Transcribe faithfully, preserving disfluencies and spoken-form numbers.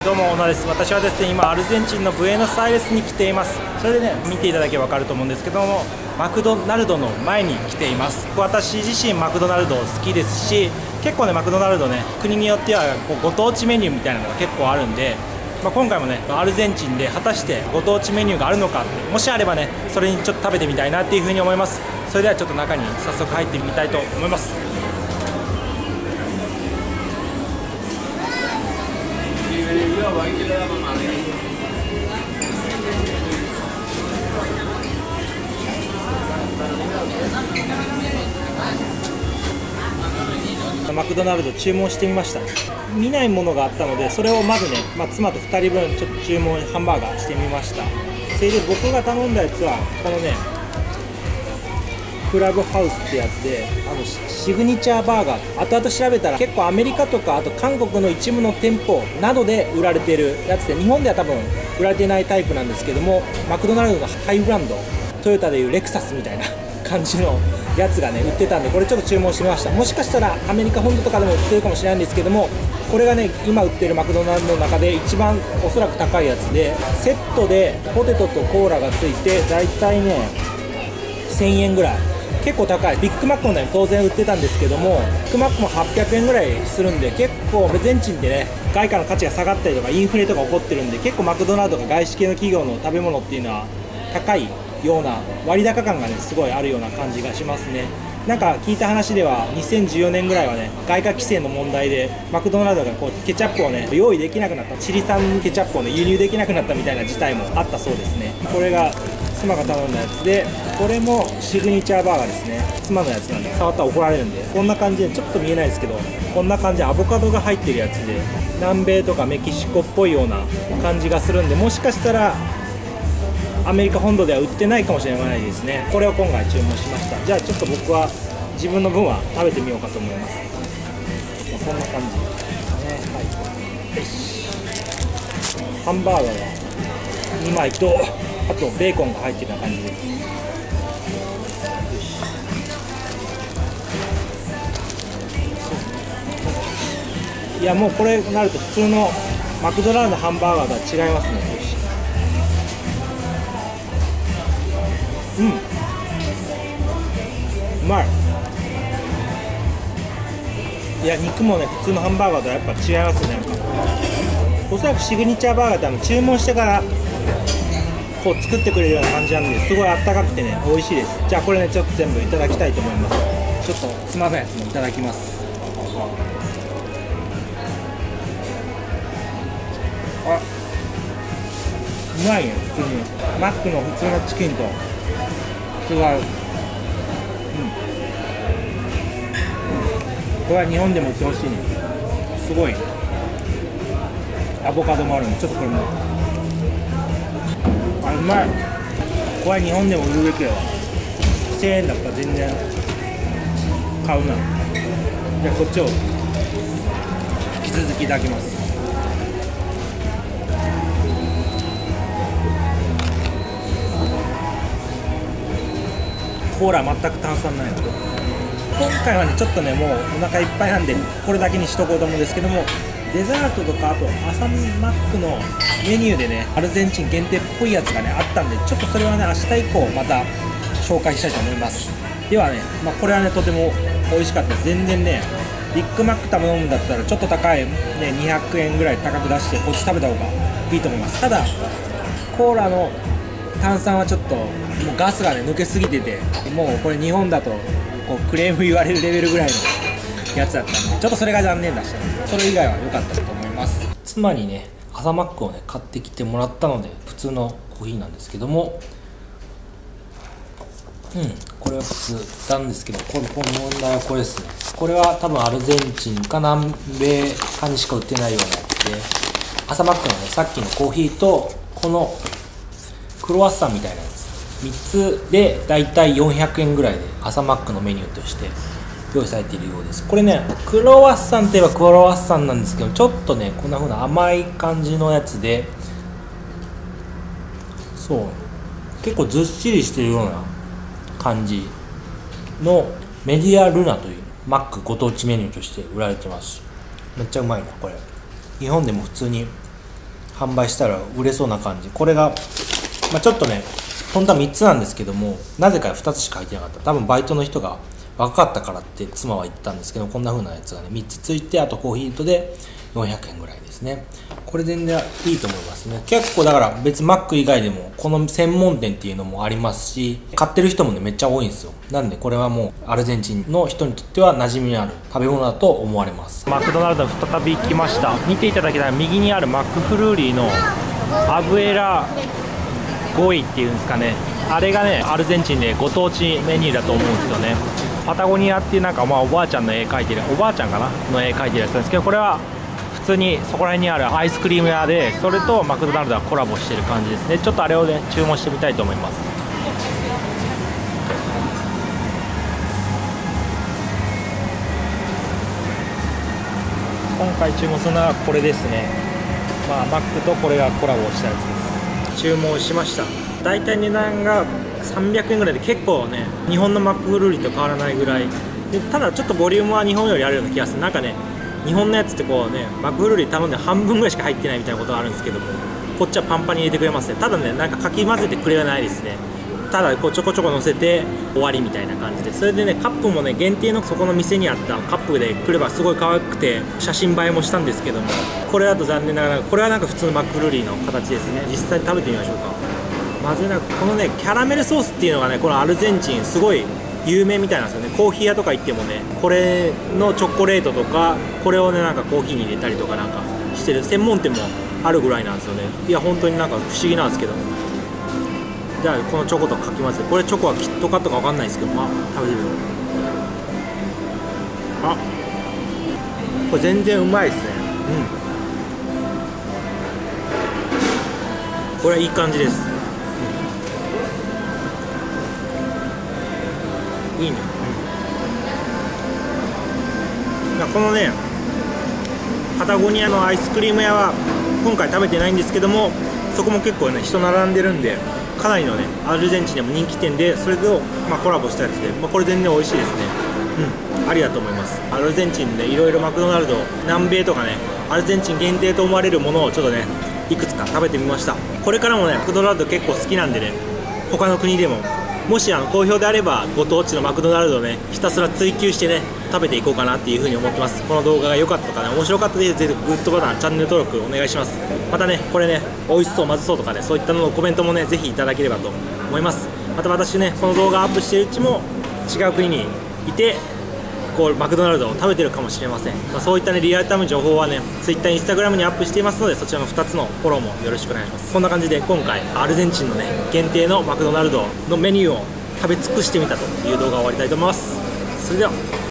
どうも小野です。私はですね今アルゼンチンのブエノスアイレスに来ています。それでね見ていただければ分かると思うんですけども、マクドナルドの前に来ています。私自身マクドナルド好きですし、結構ねマクドナルドね国によってはこうご当地メニューみたいなのが結構あるんで、まあ、今回もねアルゼンチンで果たしてご当地メニューがあるのかって、もしあればねそれにちょっと食べてみたいなっていうふうに思います。それではちょっと中に早速入ってみたいと思います。マクドナルド注文してみました。見ないものがあったので、それをまずね、まあ、妻とふたりぶんちょっと注文ハンバーガーしてみました。それで僕が頼んだやつはこのねクラブハウスってやつで、あのシグニチャーバーガー、後々調べたら結構アメリカとかあと韓国の一部の店舗などで売られてるやつで、日本では多分売られてないタイプなんですけども、マクドナルドのハイブランド、トヨタでいうレクサスみたいな感じのやつがね売ってたんで、これちょっと注文してみました。もしかしたらアメリカ本土とかでも売ってるかもしれないんですけども、これがね今売ってるマクドナルドの中で一番おそらく高いやつで、セットでポテトとコーラがついてだいたいねせんえんぐらい、結構高い。ビッグマックもね当然売ってたんですけども、ビッグマックもはっぴゃくえんぐらいするんで、結構アルゼンチンでね外貨の価値が下がったりとかインフレとか起こってるんで、結構マクドナルドとか外資系の企業の食べ物っていうのは高いような割高感がねすごいあるような感じがしますね。なんか聞いた話ではにせんじゅうよねんぐらいはね外貨規制の問題でマクドナルドがこうケチャップをね用意できなくなった、チリ産ケチャップをね輸入できなくなったみたいな事態もあったそうですね。これが妻が頼んだやつで、これもシグニチャーバーガーですね。妻のやつなんで触ったら怒られるんで、こんな感じでちょっと見えないですけど、こんな感じでアボカドが入ってるやつで、南米とかメキシコっぽいような感じがするんで、もしかしたらアメリカ本土では売ってないかもしれないですね。これを今回注文しました。じゃあちょっと僕は自分の分は食べてみようかと思います。こんな感じですね。はい、よし。ハンバーガーがにまいと、あとベーコンが入ってるような感じです。よし。いやもうこれになると普通のマクドナルドのハンバーガーとは違いますね。よし。うん、うまい。いや肉もね普通のハンバーガーとはやっぱ違いますね。なんかおそらくシグニチャーバーガーってあの注文してからこう作ってくれるような感じなんで、すごいあったかくてね美味しいです。じゃあこれねちょっと全部いただきたいと思います。ちょっと妻のやつもいただきます。あ、うまいね。普通にマックの普通のチキンと違う。うん、これは日本でも売ってほしいね。すごいアボカドもあるんで、ちょっとこれもあ、うまい。これは日本でも売るべきだわ。せんえんだったら全然買うな。じゃあこっちを引き続きいただきます。コーラ全く炭酸ないの。今回はねちょっとねもうお腹いっぱいなんでこれだけにしとこうと思うんですけども、デザートとかあと朝マックのメニューでねアルゼンチン限定っぽいやつがねあったんで、ちょっとそれはね明日以降また紹介したいと思います。ではね、まあ、これはねとても美味しかったです。全然ねビッグマック頼むんだったらちょっと高い、ね、にひゃくえんぐらい高く出してこっち食べた方がいいと思います。ただコーラの炭酸はちょっともうガスがね抜けすぎてて、もうこれ日本だとこうクレーム言われるレベルぐらいのやつだったんで、ちょっとそれが残念でしたね。それ以外は良かったと思います。妻にね朝マックをね買ってきてもらったので普通のコーヒーなんですけども、うんこれは普通なんですけど、この問題はこれですね。これは多分アルゼンチンか南米かにしか売ってないようなやつで、朝マックのねさっきのコーヒーとこのクロワッサンみたいなやつみっつでだいたいよんひゃくえんぐらいで朝マックのメニューとして用意されているようです。これねクロワッサンといえばクロワッサンなんですけど、ちょっとねこんな風な甘い感じのやつで、そう結構ずっしりしてるような感じのメディアルナというマックご当地メニューとして売られてます。めっちゃうまいなこれ。日本でも普通に販売したら売れそうな感じ。これが、まあ、ちょっとね本当はみっつなんですけども、なぜかふたつしか入ってなかった。多分バイトの人が若かったからって妻は言ったんですけど、こんな風なやつがねみっつついて、あとコーヒーとでよんひゃくえんぐらいですね。これ全然いいと思いますね。結構だから別マック以外でもこの専門店っていうのもありますし、買ってる人もねめっちゃ多いんですよ。なんでこれはもうアルゼンチンの人にとっては馴染みのある食べ物だと思われます。 マクドナルド再び来ました。見ていただきたい右にあるマックフルーリーのアブエラゴイっていうんですかね、あれがねアルゼンチンでご当地メニューだと思うんですよね。パタゴニアっていうなんかまあおばあちゃんの絵描いてる、おばあちゃんかなの絵描いてるやつなんですけど、これは普通にそこら辺にあるアイスクリーム屋で、それとマクドナルドがコラボしてる感じですね。ちょっとあれをね注文してみたいと思います。今回注文するのはこれですね。まあマックとこれがコラボしたやつです。注文しました。だいたい値段がさんびゃくえんぐらいで、結構ね日本のマックフルーリーと変わらないぐらいで、ただちょっとボリュームは日本よりあるような気がする。なんかね日本のやつってこうねマックフルーリー頼んで半分ぐらいしか入ってないみたいなことがあるんですけども、こっちはパンパンに入れてくれますね。ただねなんかかき混ぜてくれはないですね。ただこうちょこちょこ乗せて終わりみたいな感じで、それでねカップもね限定のそこの店にあったカップで来ればすごい可愛くて写真映えもしたんですけども、これだと残念ながらこれはなんか普通のマックフルーリーの形ですね。実際に食べてみましょうか。まずなんかこのねキャラメルソースっていうのがねこのアルゼンチンすごい有名みたいなんですよね。コーヒー屋とか行ってもねこれのチョコレートとかこれをねなんかコーヒーに入れたりとかなんかしてる専門店もあるぐらいなんですよね。いや本当になんか不思議なんですけど、じゃあこのチョコとかき混ぜて、これチョコはキットカットか分かんないですけど、まあ食べてみよう。あ、これ全然うまいですね。うん、これはいい感じです。いいね、うん、このねパタゴニアのアイスクリーム屋は今回食べてないんですけども、そこも結構ね人並んでるんで、かなりのねアルゼンチンでも人気店で、それと、まあ、コラボしたやつで、まあ、これ全然美味しいですね。うん、ありだと思います。アルゼンチンでいろいろマクドナルド南米とかねアルゼンチン限定と思われるものをちょっとねいくつか食べてみました。これからもねマクドナルド結構好きなんでね、他の国でももしあの好評であればご当地のマクドナルドをねひたすら追求してね食べていこうかなっていう風に思ってます。この動画が良かったとかね面白かったでぜひグッドボタンチャンネル登録お願いします。またねこれね美味しそうまずそうとかねそういったののコメントもねぜひいただければと思います。また私ねこの動画アップしているうちも違う国にいてこうマクドナルドを食べてるかもしれません。まあ、そういったねリアルタイム情報はね Twitter、Instagram にアップしていますので、そちらのふたつのフォローもよろしくお願いします。こんな感じで今回アルゼンチンのね限定のマクドナルドのメニューを食べ尽くしてみたという動画を終わりたいと思います。それでは。